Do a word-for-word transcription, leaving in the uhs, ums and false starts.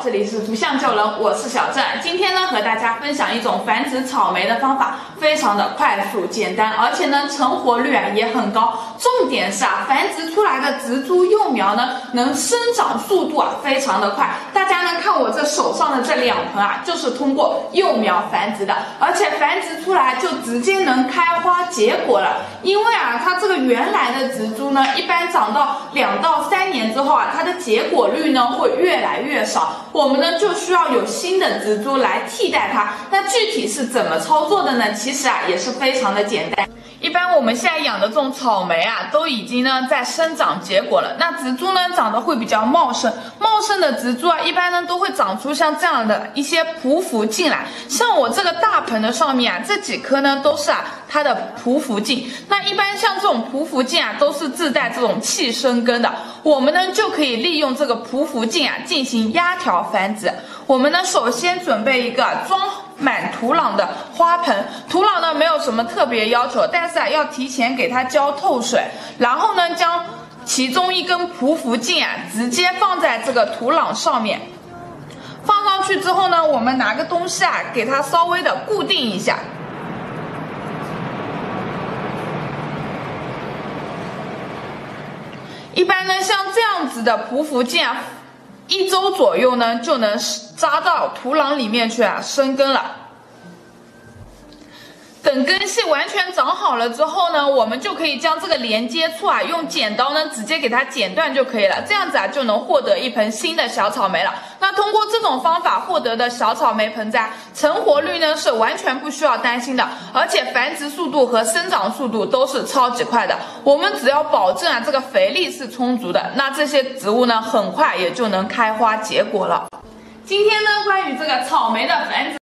这里是图像救人，我是小郑。今天呢，和大家分享一种繁殖草莓的方法，非常的快速简单，而且呢，成活率啊也很高。重点是啊，繁殖出来的植株幼苗呢，能生长速度啊非常的快。大家呢看我这手上的这两盆啊，就是通过幼苗繁殖的，而且繁殖出来就直接能开花结果了。因为啊，它这个原来的植株呢，一般长到两到三年之后啊，它的结果率呢会越来越少，我们呢就需要有新的植株来替代它。那具体是怎么操作的呢？其实啊也是非常的简单。一般我们现在养的这种草莓啊，都已经呢在生长结果了。那植株呢长得会比较茂盛，茂盛的植株啊，一般呢都会长出像这样的一些匍匐茎来。像我这个大盆的上面啊，这几颗呢都是啊它的匍匐茎。那一般像这种匍匐茎啊，都是自带这种气生根的。我们呢就可以利用这个匍匐茎啊进行压条繁殖。我们呢首先准备一个装满土壤的花盆，土壤呢没有什么特别要求，但是啊要提前给它浇透水，然后呢将其中一根匍匐茎啊直接放在这个土壤上面，放上去之后呢，我们拿个东西啊给它稍微的固定一下。一般呢像这样子的匍匐茎啊，一周左右呢就能扎到土壤里面去啊生根了。等根系完全长好了之后呢，我们就可以将这个连接处啊用剪刀呢直接给它剪断就可以了，这样子啊就能获得一盆新的小草莓了。那通过这种方法获得的小草莓盆栽成活率呢是完全不需要担心的，而且繁殖速度和生长速度都是超级快的。我们只要保证啊这个肥力是充足的，那这些植物呢很快也就能开花结果了。今天呢关于这个草莓的繁殖